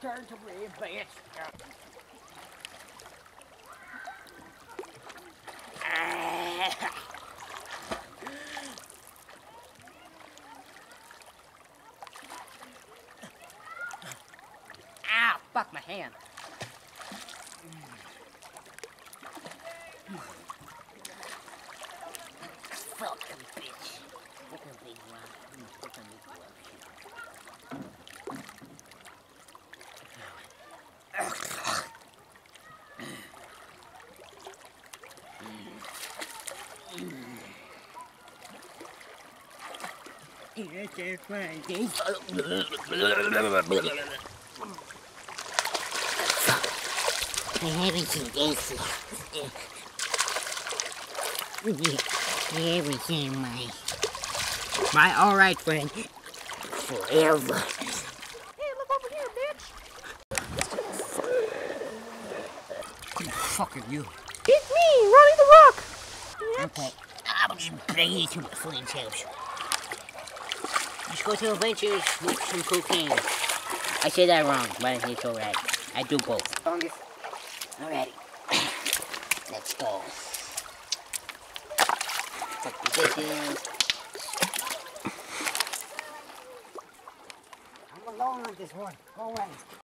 turn to red, bitch. Ow, fuck my hand. Fucking bitch. Fucking big rock. Fucking big rock. Everything, everything, my alright friend, forever. Hey, look over here, bitch. Who the fuck are you? It's me, Ronny the Rock. Okay, I'm just bringing you to my friend's house. Just go to adventures with some cocaine. I said that wrong, but it's alright. I do both. Alrighty. Let's go. Fuck the dishes. I'm alone on this one. Go away.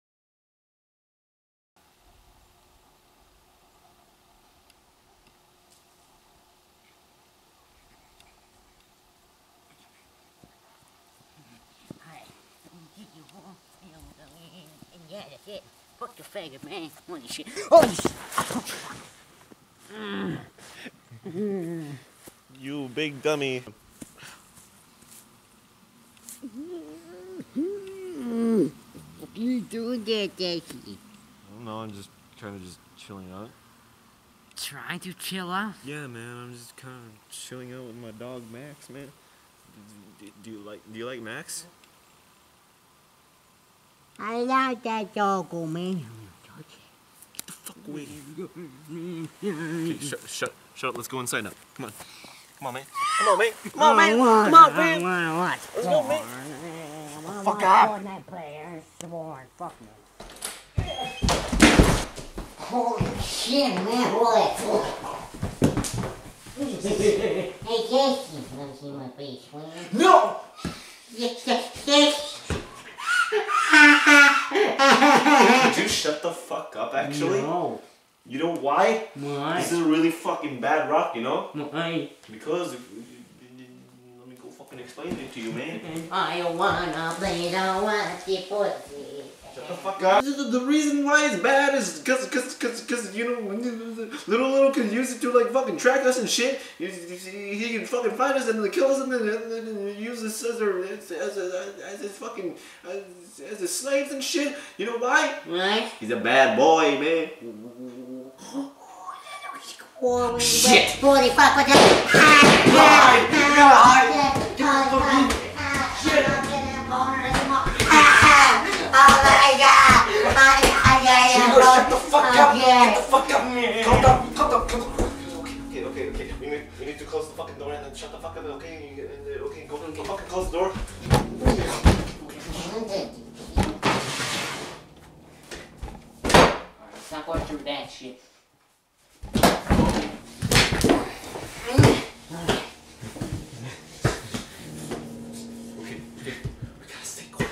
Yeah, that's it. Fuck the faggot, man. Holy shit. Oh, shit. You big dummy. What are you doing there, jaycE? I don't know, I'm just kind of just chilling out. Trying to chill out? Yeah, man, I'm just kind of chilling out with my dog Max, man. Do you like Max? I like that dog, man. Get the fuck away. Okay, shut up. Let's go inside now. Come on. Come on, man. Come on, man. Come on, man. Come on, man. Let's go, man. Fuck up. Fuck me. Holy shit, man. What? Hey, jaycE. Let me see my face, will you? No! Yes. Could you shut the fuck up, actually? No. You know why? Why? This is a really fucking bad rock, you know? Why? Because... let me go fucking explain it to you, man. I wanna play the wacky pussy. Shut the fuck up. The reason why it's bad is because you know, little can use it to like fucking track us and shit. He can fucking find us and then kill us and then use us as his fucking as his slaves and shit. You know why? Right? He's a bad boy, man. Shit! Holy fuck, what the... Shut the fuck up! Get the fuck up! Calm down! Okay. We need to close the fucking door and then shut the fuck up, okay? Okay, go fucking close the door. It's not going through that shit. Okay. We gotta stay quiet.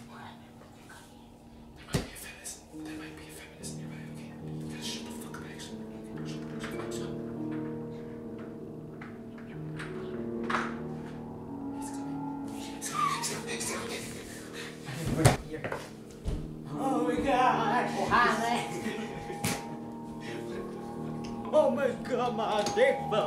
There might be a feminist nearby, okay? We gotta shut the fuck up, actually. Shut. He's coming. Oh my god! Oh my god, my dick fell.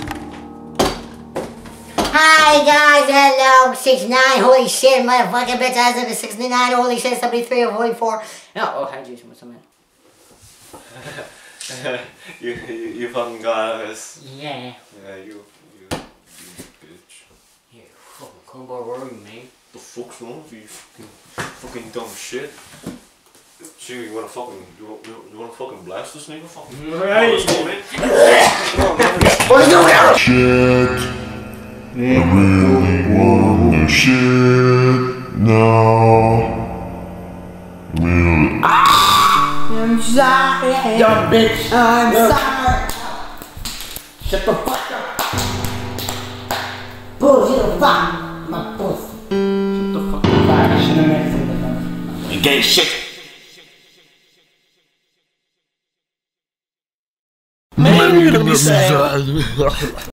Hi guys, hello, 69, holy shit, motherfucking bitch, as of 69, holy shit, 73 or 44. Oh, hi Jason, what's up, man? you fucking got us. Yeah. Yeah, you bitch. Yeah, fucking come by room, man. The fuck's wrong with you? Fucking dumb shit. Gee, you wanna fucking blast this nigga? Fucking right. Let's go, man. Shit, I really wanna shit now. Really sorry. Dumb bitch. I'm sorry. Shut the fuck up. Bullshit, fuck my pussy. Shut the fuck up. I shouldn't have made something. You gay shit. Man, you're gonna be sad.